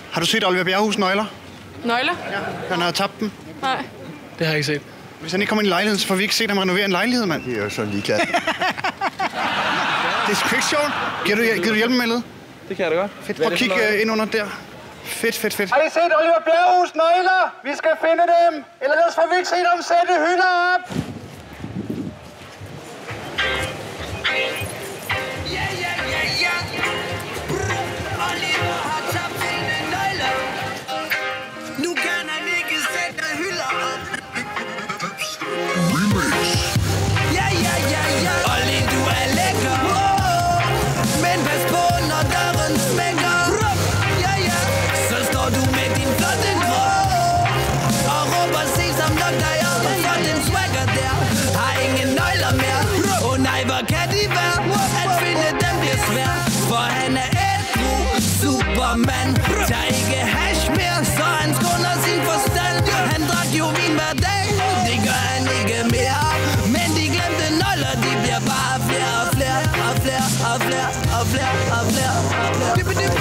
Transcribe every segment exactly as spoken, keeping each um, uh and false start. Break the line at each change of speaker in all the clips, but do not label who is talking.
Har du set Oliver Bjerrehus nøgler?
Nøgler?
Ja. Han har tabt dem.
Nej.
Det har jeg ikke set.
Hvis han ikke kommer ind i lejligheden, så får vi ikke set ham renovere en lejlighed, mand.
Det er jo sådan ligeglad.
Det er sgu ikke sjovt. Giver du, giver du hjælp med lidt?
Det kan jeg da godt.
Fedt. Prøv at kigge uh, ind under der. Fedt, fedt, fedt.
Har I set Oliver Bjerrehus nøgler? Vi skal finde dem. Eller ellers får vi ikke set dem sætte hylder op.
Ja, ja, ja, ja. Oliver har tabt sine nøgler. Nu kan han ikke sætte hylder op. Ja, ja, ja, ja. Olli, du er lækker. Men pas på, når døren smækker. Ja, ja. Så står du med din flotte krop og råber sesam, luk dig op og får den swagger der. Har ingen nøgler mere. Åh oh, nej, hvor kan de være? At finde dem bliver svært. For han er ædru Superman. Tager ikke hash mere, så han skåner sin forstand. Han drak jo vin hver dag. Det gør han ikke mere. Men de glemte nøgler, de bliver bare flere og flere og flere og flere og flere og flere og flere.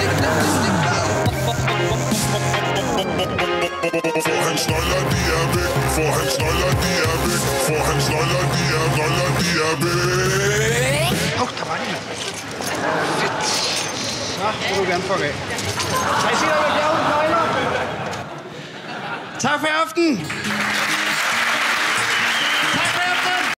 For hans nøgler, de er væk. For hans nøgler, de er væk. For hans nøgler, de er nøgler, de er væk.
Åh, oh, der var de, mand. Fedt. Så må du gerne fuck af. Har I set Oliver Bjerrehus nøgler? Tak for i aften.